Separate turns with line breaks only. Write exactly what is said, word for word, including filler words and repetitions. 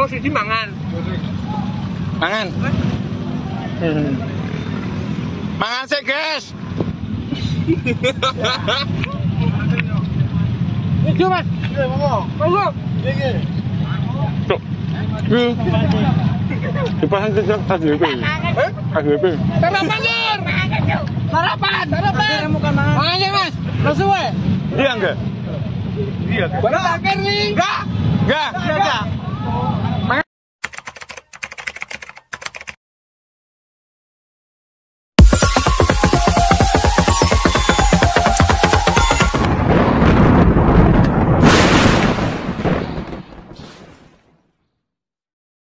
Wong siji mangan.
Mangan. Hmm. Mangan sih, guys.
Iki, Mas. Iya, monggo. Monggo. Iki.
Tuh. Hmm. Dipasang ke K H P. Eh? K H P.
Sarapan, Lur. Sarapan, sarapan. Mangan ya, Mas. Langsung wae.
Iya enggak?
Iya. Bara akhir nih. Enggak.
Enggak.
Enggak.